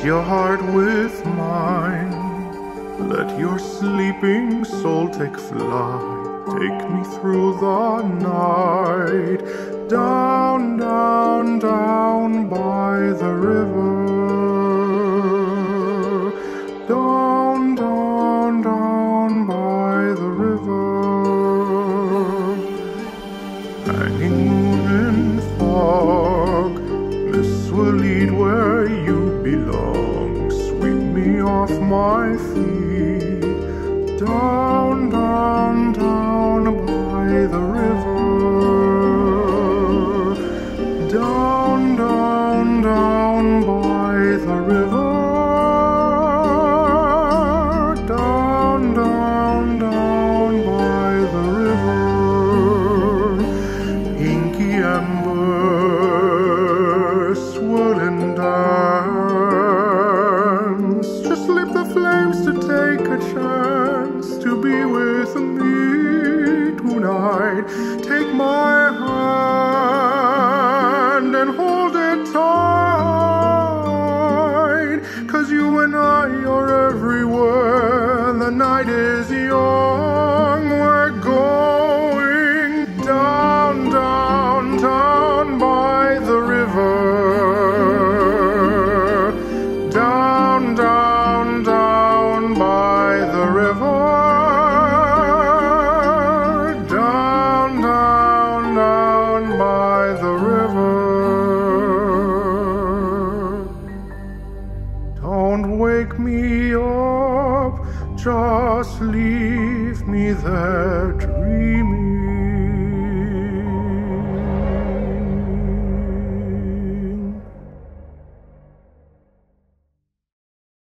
your heart with mine. Let your sleeping soul take flight. Take me through the night. Down, down, down by the river. Down, down, down by the river. Hanging moon and fog, this will lead where you belong. Sweep me off my feet. Down, down, down by the river. Down, down, down by the river. Down, down, down by the river. Inky amber, swirling dance. Just leap the flames to take a chance to be with me tonight. Take my hand and hold it tight, 'cause you and I are everywhere. The night is young. We're going down, down, down by the river. Down, down, down by the river. Down, down, down by the river. Don't wake me up, just leave me there dreaming.